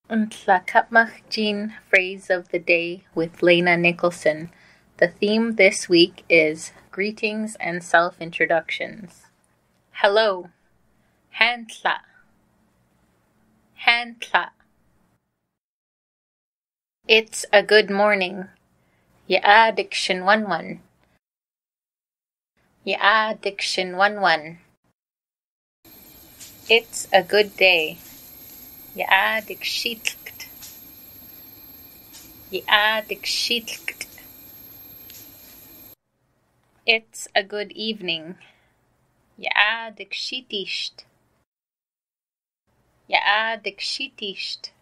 Nlaka'pamux phrase of the day with Lena Nicholson. The theme this week is greetings and self-introductions. Hello. Hantla. Hantla. It's a good morning. Yaa dikshin 1-1. Yaa dikshin 1-1. It's a good day. Yaa dikshitlt. Yaa dikshitlt. It's a good evening. Yaa dikshitist. Yaa dikshitist.